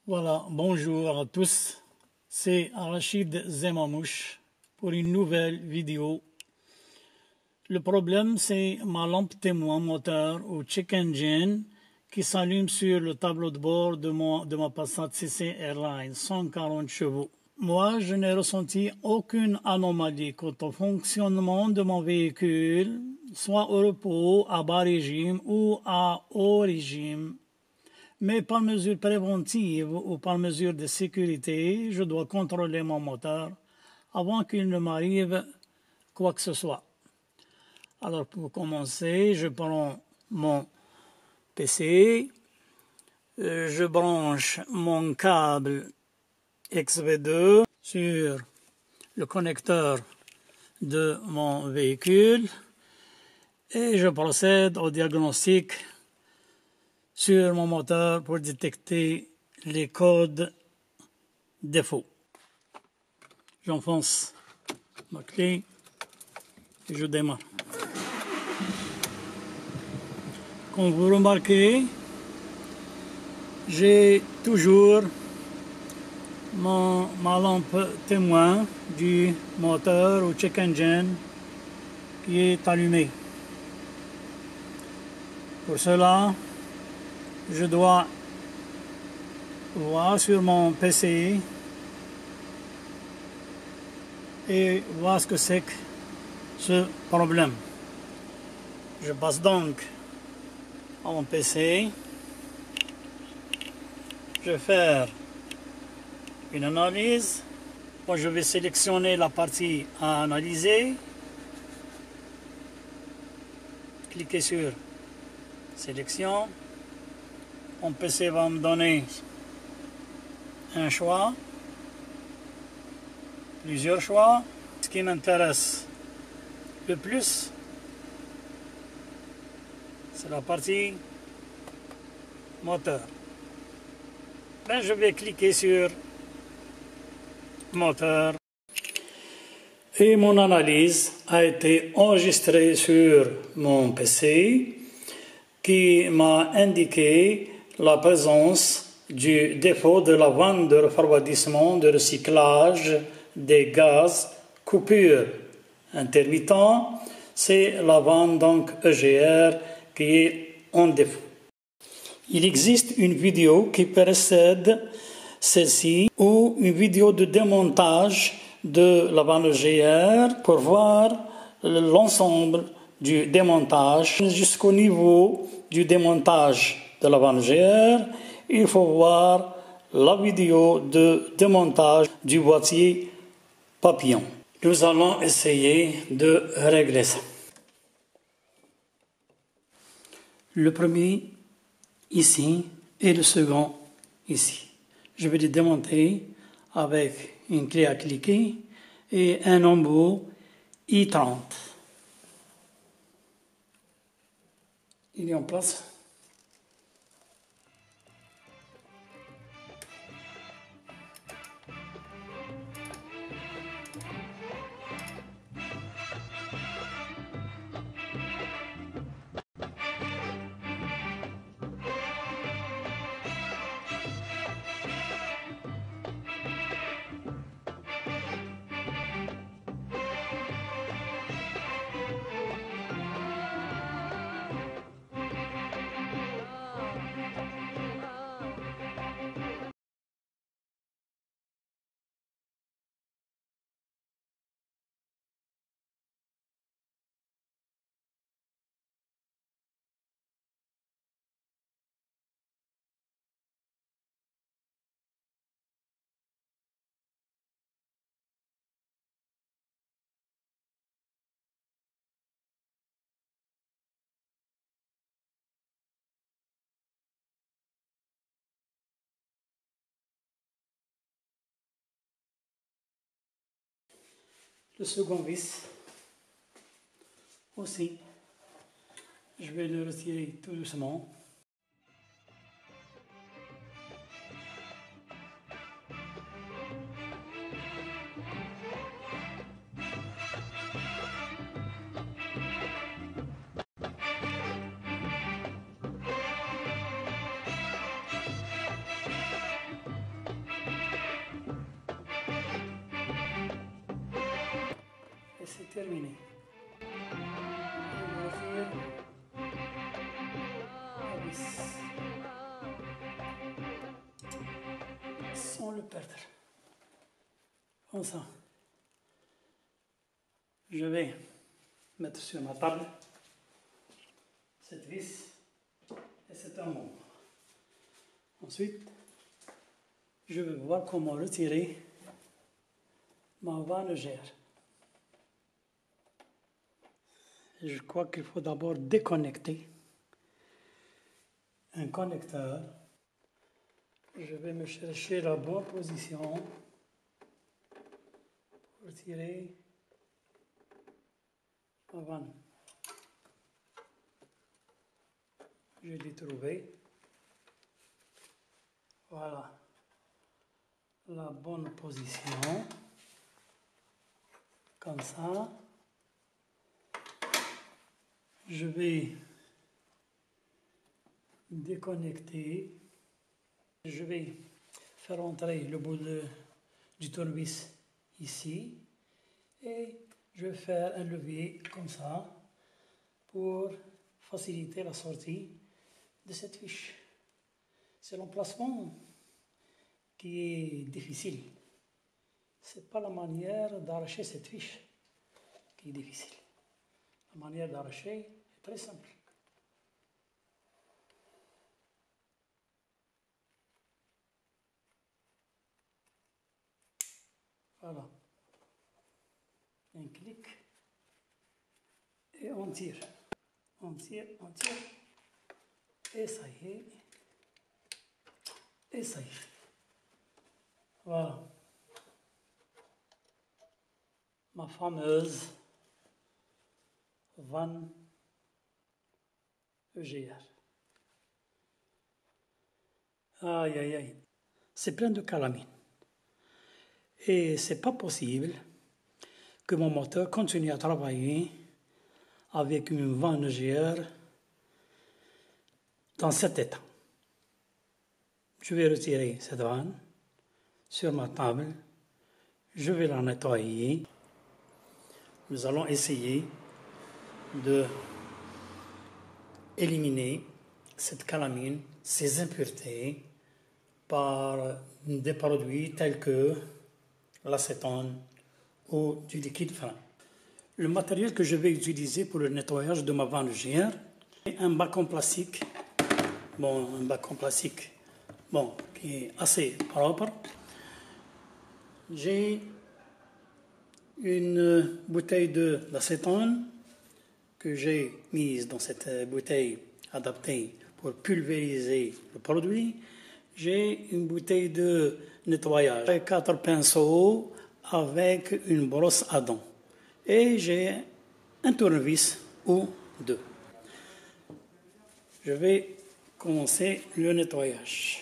Voilà, bonjour à tous, c'est Rachid Zemamouche pour une nouvelle vidéo. Le problème, c'est ma lampe témoin moteur ou check engine qui s'allume sur le tableau de bord de ma Passat CC Airlines 140 chevaux. Moi, je n'ai ressenti aucune anomalie quant au fonctionnement de mon véhicule, soit au repos, à bas régime ou à haut régime. Mais par mesure préventive ou par mesure de sécurité, je dois contrôler mon moteur avant qu'il ne m'arrive quoi que ce soit. Alors pour commencer, je prends mon PC, je branche mon câble XV2 sur le connecteur de mon véhicule et je procède au diagnostic sur mon moteur pour détecter les codes défauts. J'enfonce ma clé et je démarre. Comme vous remarquez, j'ai toujours ma lampe témoin du moteur ou check engine qui est allumée. Pour cela, je dois voir sur mon PC et voir ce que c'est que ce problème. Je passe donc à mon PC, je vais faire une analyse. Bon, je vais sélectionner la partie à analyser, cliquer sur sélection. Mon PC va me donner un choix, plusieurs choix. Ce qui m'intéresse le plus, c'est la partie moteur. Ben, je vais cliquer sur moteur et mon analyse a été enregistrée sur mon PC qui m'a indiqué la présence du défaut de la vanne de refroidissement de recyclage des gaz coupure intermittent. C'est la vanne donc EGR qui est en défaut. Il existe une vidéo qui précède celle-ci ou une vidéo de démontage de la vanne EGR pour voir l'ensemble du démontage jusqu'au niveau du démontage de la vanne EGR. Il faut voir la vidéo de démontage du boîtier papillon. Nous allons essayer de régler ça. Le premier ici et le second ici. Je vais les démonter avec une clé à cliquer et un embout I30. Il est en place. Le second vis aussi, je vais le retirer tout doucement. terminé. Je vais faire la vis sans le perdre. Comme ça. Je vais mettre sur ma table cette vis et cet amour. Ensuite, je vais voir comment retirer ma vanne gère. Je crois qu'il faut d'abord déconnecter un connecteur. Je vais me chercher la bonne position pour tirer la vanne. Je l'ai trouvé. Voilà la bonne position. Comme ça. Je vais déconnecter. Je vais faire entrer le bout du tournevis ici. Et je vais faire un levier comme ça pour faciliter la sortie de cette fiche. C'est l'emplacement qui est difficile. Ce n'est pas la manière d'arracher cette fiche qui est difficile. La manière d'arracher est très simple. Voilà. Un clic et on tire. On tire, on tire. Et ça y est. Et ça y est. Voilà. Ma fameuse vanne EGR. Aïe, aïe, aïe. C'est plein de calamine. Et c'est pas possible que mon moteur continue à travailler avec une vanne EGR dans cet état. Je vais retirer cette vanne sur ma table. Je vais la nettoyer. Nous allons essayer de éliminer cette calamine, ces impuretés, par des produits tels que l'acétone ou du liquide fin. Le matériel que je vais utiliser pour le nettoyage de ma vanne EGR est un bac en plastique. Un bac en plastique qui est assez propre. J'ai une bouteille d'acétone que j'ai mise dans cette bouteille adaptée pour pulvériser le produit. J'ai une bouteille de nettoyage, 4 pinceaux avec une brosse à dents. Et j'ai un tournevis ou 2. Je vais commencer le nettoyage.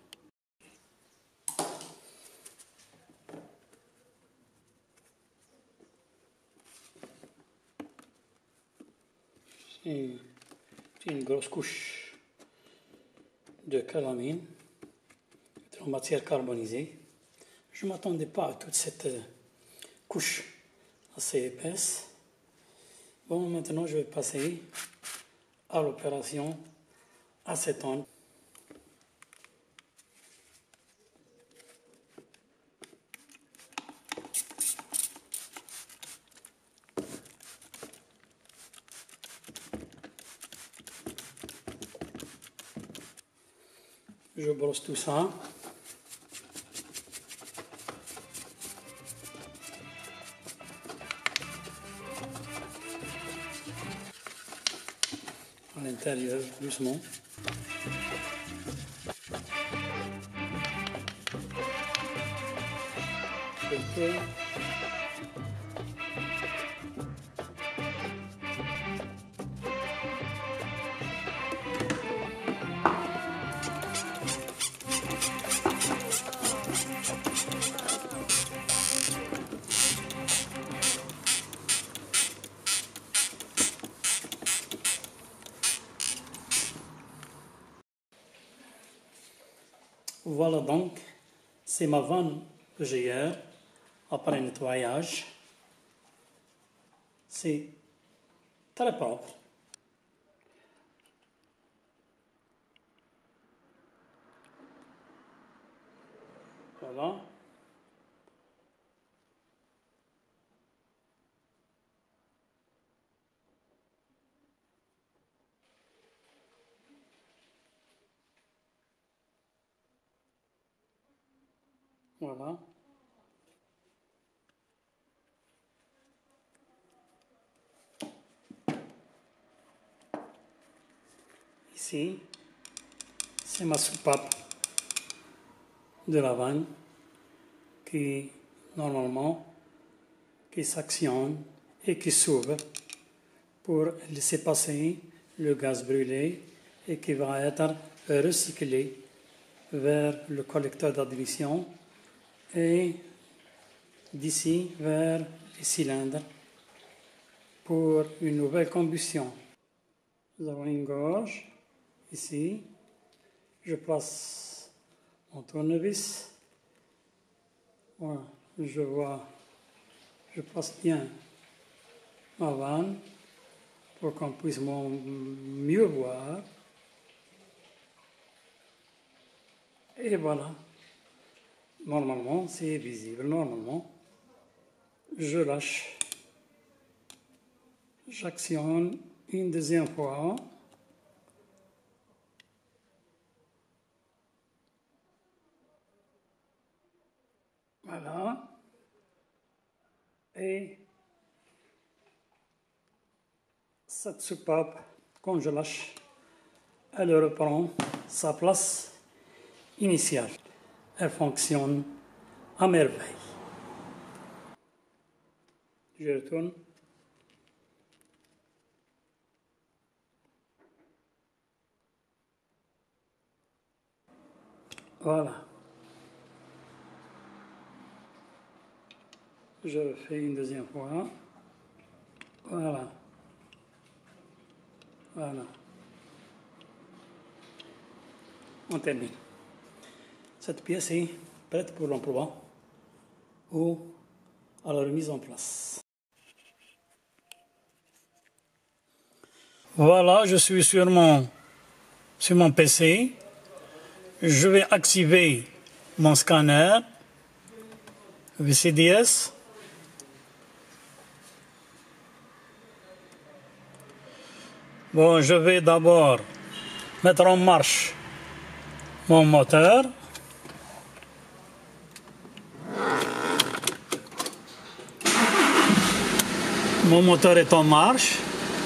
C'est une grosse couche de calamine en matière carbonisée. Je ne m'attendais pas à toute cette couche assez épaisse. Maintenant je vais passer à l'opération acétone. Je brosse tout ça. À l'intérieur, doucement. Voilà donc, c'est ma vanne EGR après nettoyage. c'est très propre. Voilà. Voilà. Ici, c'est ma soupape de lavande qui, normalement, qui s'actionne et qui s'ouvre pour laisser passer le gaz brûlé et qui va être recyclé vers le collecteur d'admission et d'ici vers les cylindres pour une nouvelle combustion. Nous avons une gorge ici. Je place mon tournevis. Voilà, je place bien ma vanne pour qu'on puisse mieux voir. Et voilà. Normalement, c'est visible. Normalement, je lâche. J'actionne une deuxième fois. Voilà. Et cette soupape, quand je lâche, elle reprend sa place initiale. Elle fonctionne à merveille. Je retourne. Voilà. Je fais une deuxième fois. Voilà. Voilà. On termine. Cette pièce est prête pour l'emploi ou à la remise en place. Voilà, je suis sur mon PC. Je vais activer mon scanner VCDS. Bon, je vais d'abord mettre en marche mon moteur. Mon moteur est en marche.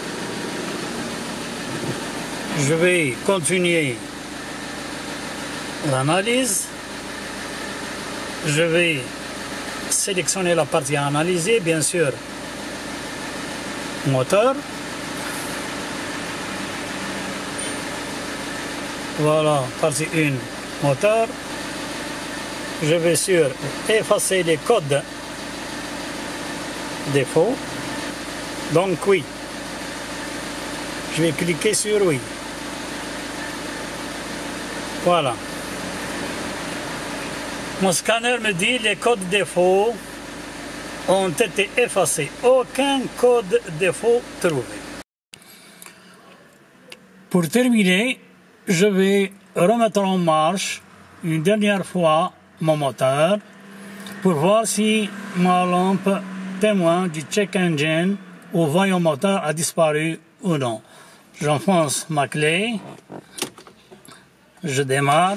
Je vais continuer l'analyse. Je vais sélectionner la partie à analyser, bien sûr, moteur. Voilà, partie 1, moteur. Je vais sur effacer les codes défaut. Donc oui. Je vais cliquer sur oui. Voilà. Mon scanner me dit les codes défauts ont été effacés. Aucun code défaut trouvé. Pour terminer, je vais remettre en marche une dernière fois mon moteur pour voir si ma lampe témoin du check engine ou voyant moteur a disparu ou non. J'enfonce ma clé, je démarre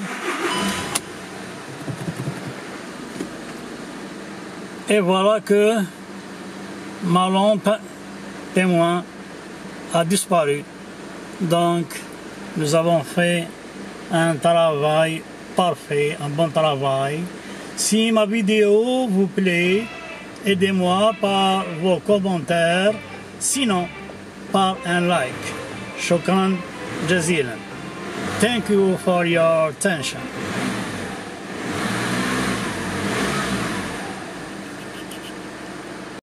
et voilà que ma lampe témoin a disparu. Donc nous avons fait un travail parfait, un bon travail. Si ma vidéo vous plaît, aidez-moi par vos commentaires, sinon par un like. Shukran jazilan. Thank you for your attention.